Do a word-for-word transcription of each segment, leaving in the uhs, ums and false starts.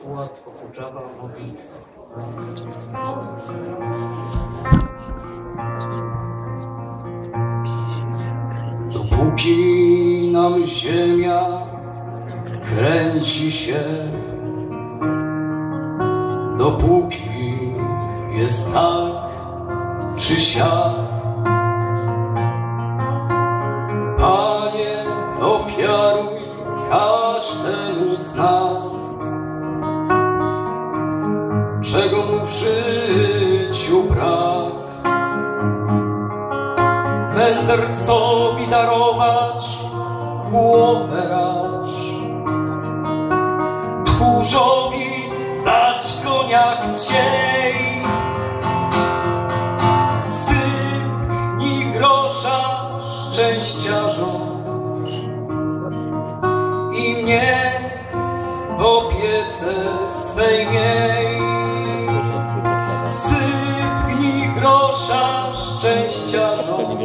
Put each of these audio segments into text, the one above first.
Łatwo kurczawa modlitwa. Dopóki nam ziemia kręci się, dopóki jest tak czy siak, Panie, ofiaruj każdemu z nas, czego mu w życiu brak. Mędrcowi darować głowę raż, tchórzowi dać konia chciej. Sypnij grosza szczęściarzom i mnie w opiece swej miej. Sypnij grosza szczęściarzom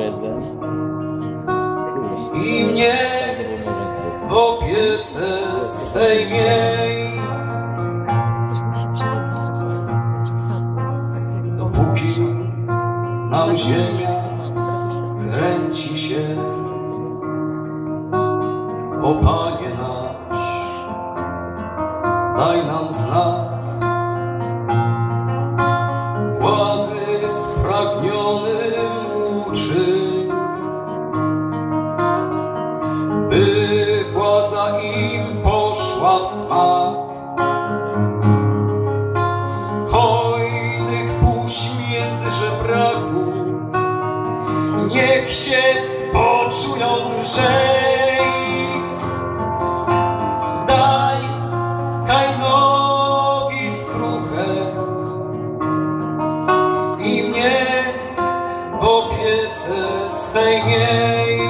i mnie w opiece swej miej. Dopóki nam ziemia kręci się, o Panie nasz, daj nam znak. Władzy spragnionym uczyń, by władza im poszła w smak. Hojnych puść między żebraków, niech się poczują lżej. Daj Kainowi skruchę i mnie w opiece swej miej.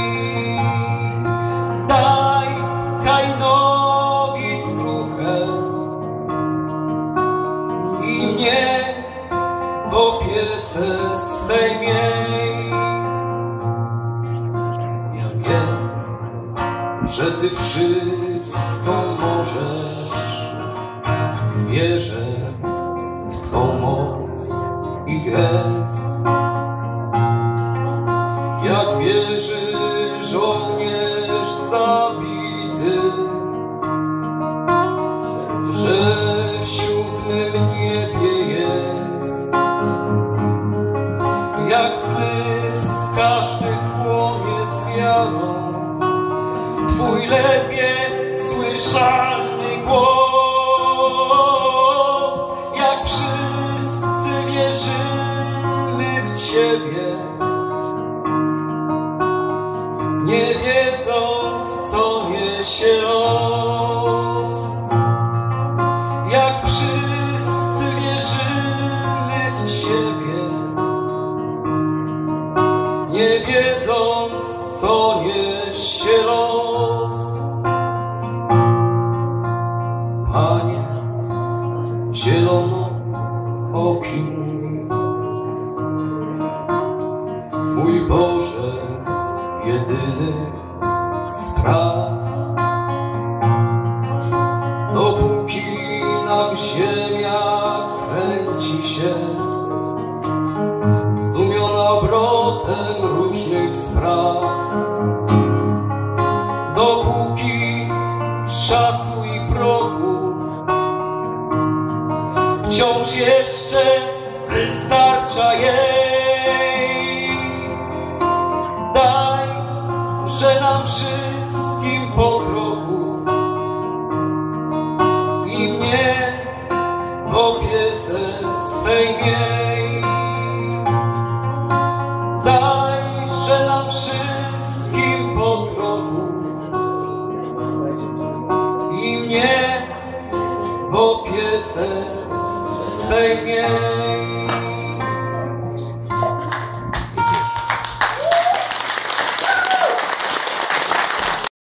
Daj Kainowi skruchę i mnie w opiece swej miej. Ja wiem, że Ty wszystko możesz, wierzę w Twą moc i gest. Jak wierzy żołnierz zabity, że w siódmym niebie jest. Jak zmysł każdy chłonie z wiarą Twój ledwie słyszalny głos. Jak wszyscy wierzymy w Ciebie, nie wiedząc, co niesie los. Jak wszyscy wierzymy w Ciebie, nie wiedząc, co niesie los. Panie, zielono opiniuj, mój Boże, jedyny spraw. Dopóki nam ziemia kręci się, zdumiona obrotem różnych spraw, dopóki czasu i progu wciąż jeszcze wystarcza jej. Daj, że nam wszystkim po trochu i mnie w opiece swej miej. Daj, że nam wszystkim po trochu i mnie w opiece swej miej.